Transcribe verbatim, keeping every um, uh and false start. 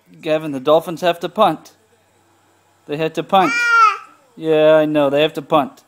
Gavin, the Dolphins have to punt. They had to punt. Yeah, I know. They have to punt.